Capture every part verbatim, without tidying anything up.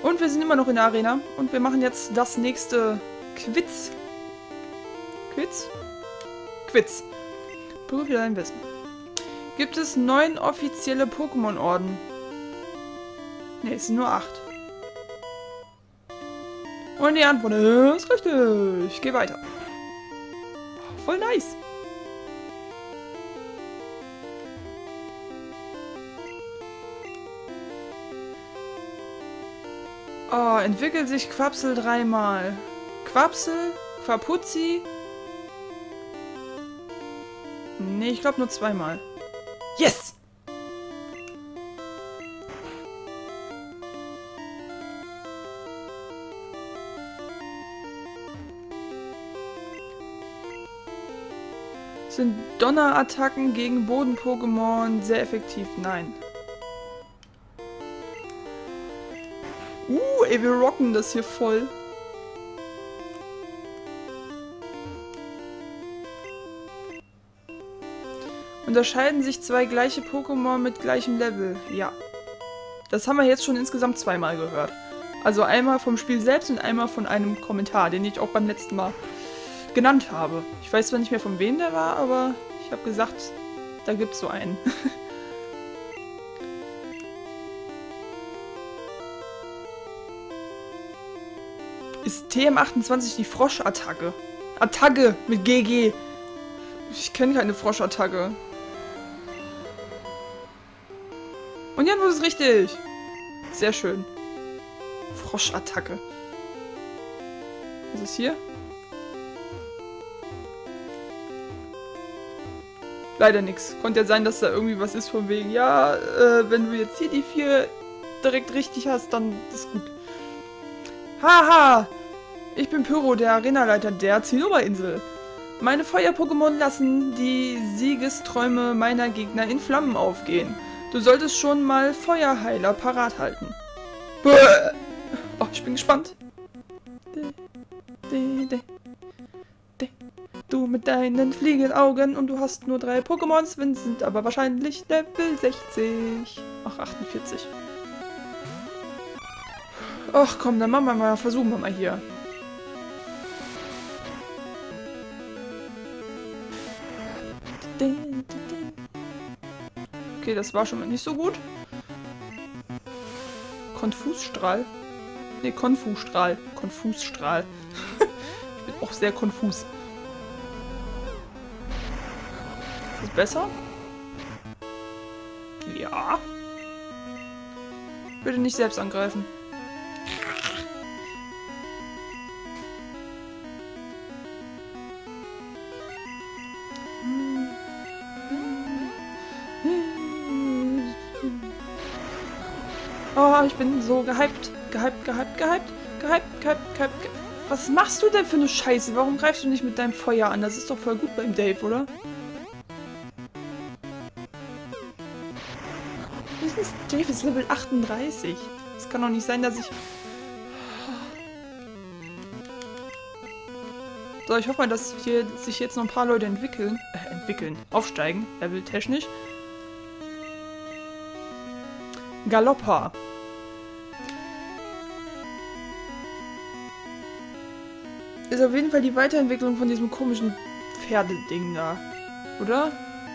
Und wir sind immer noch in der Arena. Und wir machen jetzt das nächste Quiz. Quiz? Quiz. Prüfe dein Wissen. Gibt es neun offizielle Pokémon-Orden? Ne, es sind nur acht. Und die Antwort ist richtig. Geh weiter. Voll nice. Oh, entwickelt sich Quapsel dreimal. Quapsel, Quapuzzi. Nee, ich glaube nur zweimal. Yes! Sind Donnerattacken gegen Boden-Pokémon sehr effektiv? Nein. Uh, ey, wir rocken das hier voll. Unterscheiden sich zwei gleiche Pokémon mit gleichem Level? Ja. Das haben wir jetzt schon insgesamt zweimal gehört. Also einmal vom Spiel selbst und einmal von einem Kommentar, den ich auch beim letzten Mal genannt habe. Ich weiß zwar nicht mehr von wem der war, aber ich habe gesagt, da gibt es so einen. Ist T M achtundzwanzig die Froschattacke? Attacke mit G G. Ich kenne keine Froschattacke. Und Jan wurde es richtig. Sehr schön. Froschattacke. Was ist hier? Leider nichts. Konnte ja sein, dass da irgendwie was ist von wegen, ja, äh, wenn du jetzt hier die vier direkt richtig hast, dann ist gut. Haha! Ich bin Pyro, der Arenaleiter der Zinnoberinsel. Meine Feuer-Pokémon lassen die Siegesträume meiner Gegner in Flammen aufgehen. Du solltest schon mal Feuerheiler parat halten. Oh, ich bin gespannt. Du mit deinen Fliegenaugen und du hast nur drei Pokémons, wir sind aber wahrscheinlich Level sechzig. Ach, achtundvierzig. Ach komm, dann machen wir mal, versuchen wir mal hier. Okay, das war schon mal nicht so gut. Konfusstrahl? Ne, Konfusstrahl. Konfusstrahl. Ich bin auch sehr konfus. Ist das besser? Ja. Bitte nicht selbst angreifen. Oh, ich bin so gehypt. Gehypt, gehypt, gehypt, gehypt, gehypt, gehypt. Was machst du denn für eine Scheiße? Warum greifst du nicht mit deinem Feuer an? Das ist doch voll gut beim Dave, oder? Dave ist Level achtunddreißig. Es kann doch nicht sein, dass ich... So, ich hoffe mal, dass hier sich jetzt noch ein paar Leute entwickeln. Äh, entwickeln. Aufsteigen. Level technisch. Galoppa. Ist auf jeden Fall die Weiterentwicklung von diesem komischen Pferdeding da. Oder?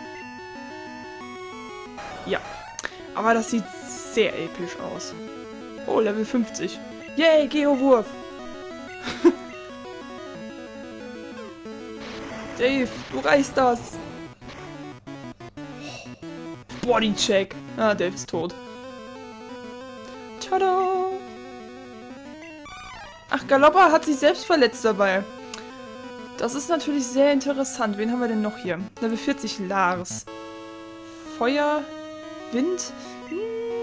Ja. Aber das sieht sehr episch aus. Oh, Level fünfzig. Yay, Geowurf. Dave, du reißt das. Bodycheck. Ah, Dave ist tot. Tada! Ach, Galoppa hat sich selbst verletzt dabei. Das ist natürlich sehr interessant. Wen haben wir denn noch hier? Level vierzig, Lars. Feuer, Wind. Hm.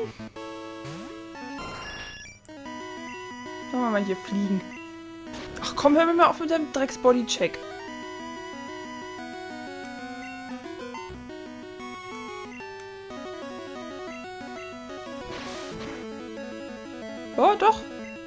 Machen wir mal hier fliegen. Ach komm, hör mir mal auf mit deinem Drecks-Bodycheck. Oh, doch.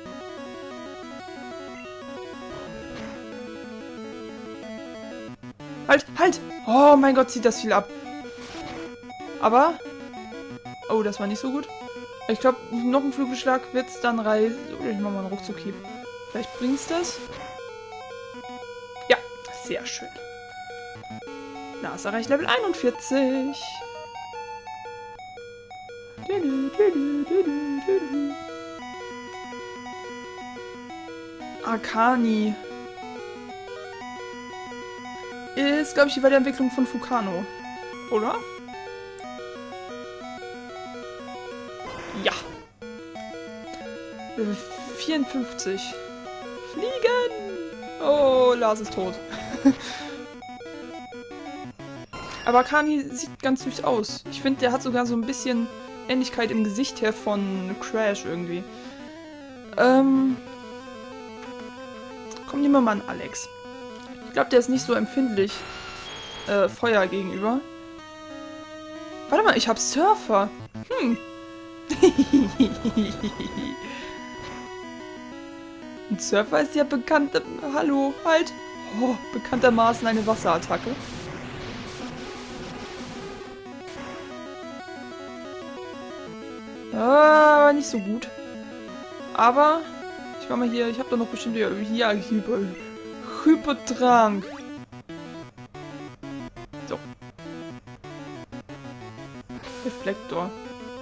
Halt, halt! Oh mein Gott, zieht das viel ab. Aber... Oh, das war nicht so gut. Ich glaube, noch ein Flügelschlag wird es dann reißen. Oder ich mach mal einen Ruckzuck-Hieb. Vielleicht bringt's das. Ja, sehr schön. Na, es erreicht Level einundvierzig. Akani. Ist, glaube ich, die Weiterentwicklung von Fukano. Oder? Ja. Level vierundfünfzig. Fliegen! Oh, Lars ist tot. Aber Akani sieht ganz süß aus. Ich finde, der hat sogar so ein bisschen Ähnlichkeit im Gesicht her von Crash irgendwie. Ähm... Komm, nehmen wir mal an Alex. Ich glaube, der ist nicht so empfindlich äh, Feuer gegenüber. Warte mal, ich habe Surfer. Hm. Ein Surfer ist ja bekannt... Hallo, halt. Oh, bekanntermaßen eine Wasserattacke. Ah, nicht so gut. Aber... Ich mach mal hier... Ich habe doch noch bestimmt... Hier, Hyper... Hypertrank. So. Reflektor.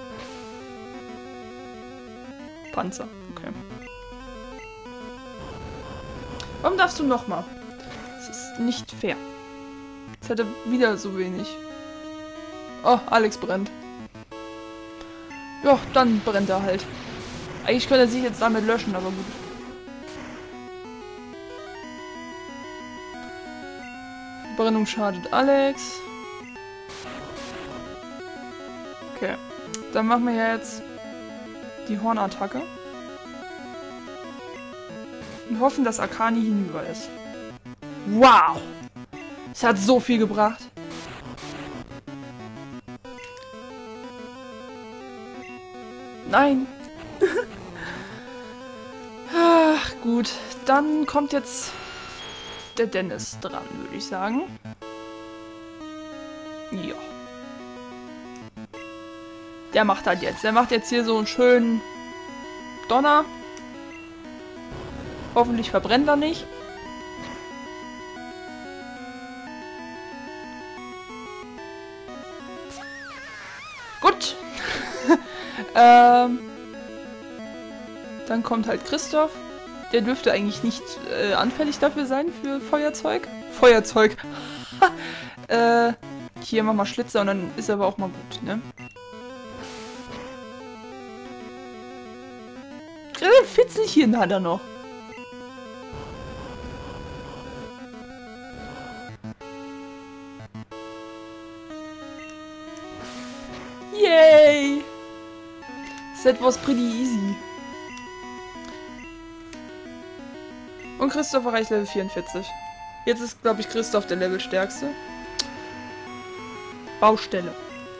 Panzer. Okay. Warum darfst du nochmal? Das ist nicht fair. Jetzt hat er wieder so wenig. Oh, Alex brennt. Ja, dann brennt er halt. Eigentlich könnte er sich jetzt damit löschen, aber gut. Verbrennung schadet Alex. Okay. Dann machen wir ja jetzt die Hornattacke. Und hoffen, dass Akani hinüber ist. Wow! Es hat so viel gebracht. Nein. Ach, gut. Dann kommt jetzt der Dennis dran, würde ich sagen. Ja. Der macht halt jetzt. Der macht jetzt hier so einen schönen Donner. Hoffentlich verbrennt er nicht. Gut. ähm, dann kommt halt Christoph. Der dürfte eigentlich nicht äh, anfällig dafür sein, für Feuerzeug. Feuerzeug. äh, hier machen wir Schlitzer und dann ist er aber auch mal gut, ne? Äh, Fitzelchen hat er noch. Yay! That was pretty easy. Und Christoph erreicht Level vierundvierzig. Jetzt ist, glaube ich, Christoph der Levelstärkste. Baustelle.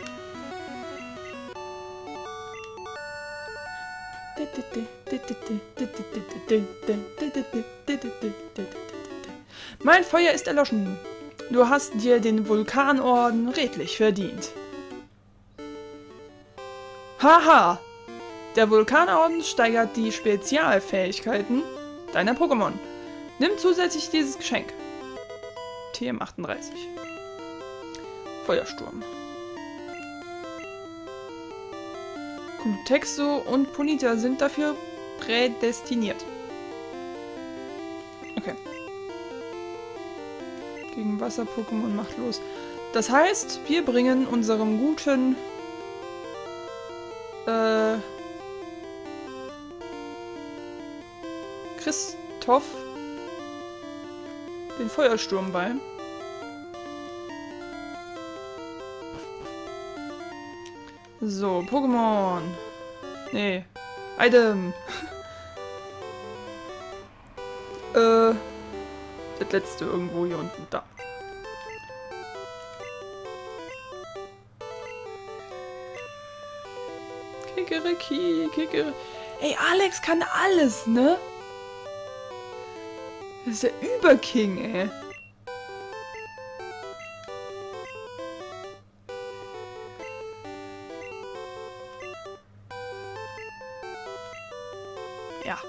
Mein Feuer ist erloschen. Du hast dir den Vulkanorden redlich verdient. Haha! Der Vulkanorden steigert die Spezialfähigkeiten deiner Pokémon. Nimm zusätzlich dieses Geschenk. T M achtunddreißig. Feuersturm. Glutexo und Ponyta sind dafür prädestiniert. Okay. Gegen Wasser-Pokémon machtlos. Das heißt, wir bringen unserem guten äh, Christoph den Feuersturm bei. So, Pokémon. Nee. Item. äh. Das letzte irgendwo hier unten. Da. Kikeriki, Kikeriki. Ey, Alex kann alles, ne? Das ist der Überking, ey. Ja.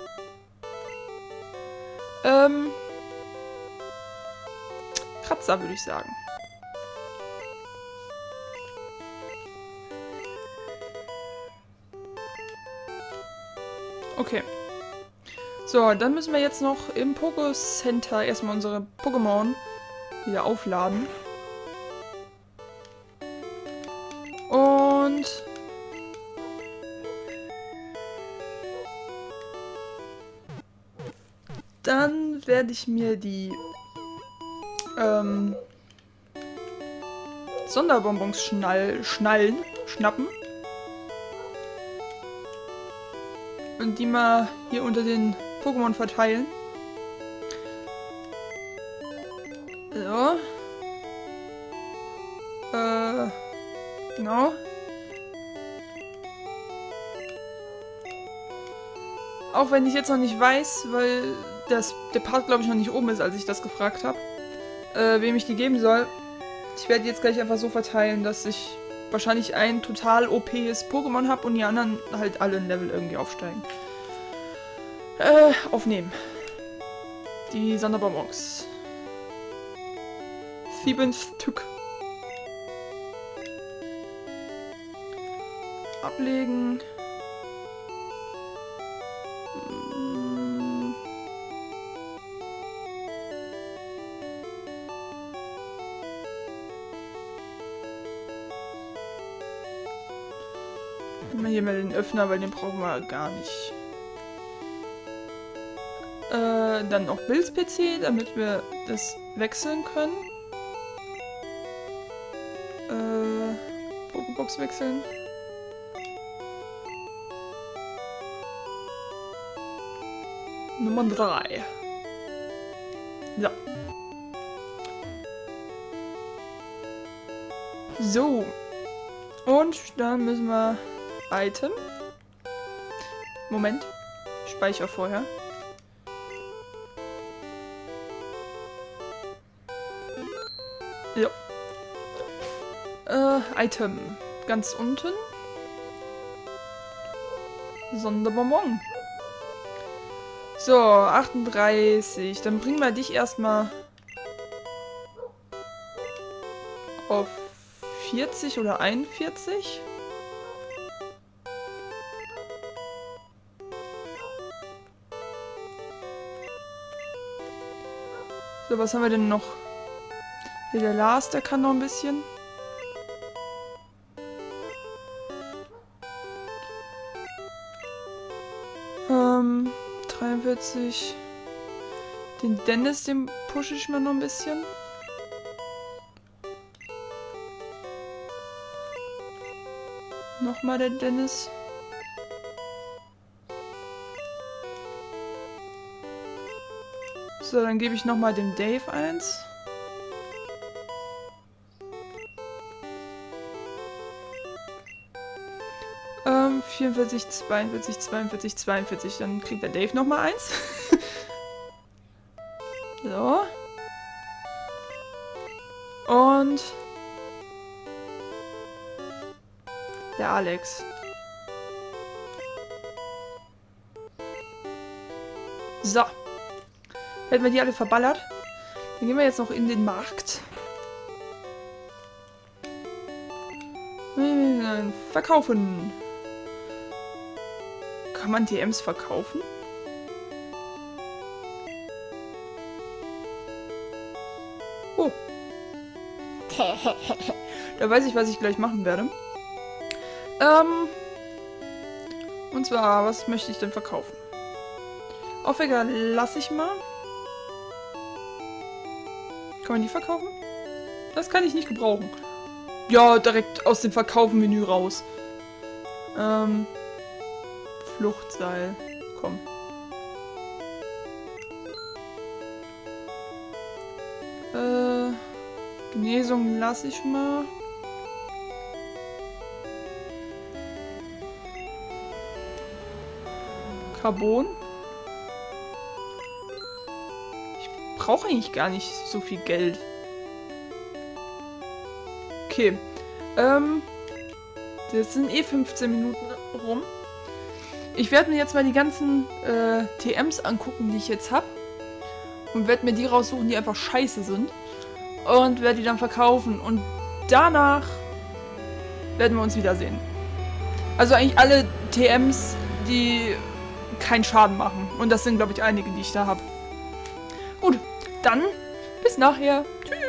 Ähm. Kratzer, würde ich sagen. Okay. So, dann müssen wir jetzt noch im Poké-Center erstmal unsere Pokémon wieder aufladen. Und dann werde ich mir die ähm, Sonderbonbons schnall schnallen, schnappen. Und die mal hier unter den Pokémon verteilen. So. Äh, genau. Auch wenn ich jetzt noch nicht weiß, weil das, der Part, glaube ich, noch nicht oben ist, als ich das gefragt habe, äh, wem ich die geben soll. Ich werde die jetzt gleich einfach so verteilen, dass ich wahrscheinlich ein total O Pes Pokémon habe und die anderen halt alle ein Level irgendwie aufsteigen. Äh, aufnehmen. Die Sonderbonbons. Sieben Stück. Ablegen. Hm. Nehmen wir hier mal den Öffner, weil den brauchen wir gar nicht. Äh, dann noch Bills-P C, damit wir das wechseln können. Äh, Pokébox wechseln. Nummer drei. So. So. Und dann müssen wir Item. Moment. Speicher vorher. Ja. Äh, Item. Ganz unten. Sonderbonbon. So, achtunddreißig. Dann bringen wir dich erstmal auf vierzig oder einundvierzig. So, was haben wir denn noch? Hier der Lars, der kann noch ein bisschen. Ähm, dreiundvierzig. Den Dennis, den pushe ich mal noch ein bisschen. Nochmal der Dennis. So, dann gebe ich nochmal dem Dave eins. Ähm, vierundvierzig, zweiundvierzig, zweiundvierzig, zweiundvierzig. Dann kriegt der Dave nochmal eins. So. Und der Alex. So. Hätten wir die alle verballert. Dann gehen wir jetzt noch in den Markt. Verkaufen. Kann man T Ms verkaufen? Oh. Da weiß ich, was ich gleich machen werde. Ähm. Und zwar, was möchte ich denn verkaufen? Aufwecker lasse ich mal. Kann man die verkaufen? Das kann ich nicht gebrauchen. Ja, direkt aus dem Verkaufen-Menü raus. Ähm. Fluchtseil. Komm. Äh. Genesung lasse ich mal. Carbon. Ich brauche eigentlich gar nicht so viel Geld. Okay. Ähm. Das sind eh fünfzehn Minuten rum. ich werde mir jetzt mal die ganzen äh, T Ms angucken, die ich jetzt habe. Und werde mir die raussuchen, die einfach scheiße sind. Und werde die dann verkaufen. Und danach werden wir uns wiedersehen. Also eigentlich alle T Ms, die keinen Schaden machen. Und das sind, glaube ich, einige, die ich da habe. Gut, dann bis nachher. Tschüss.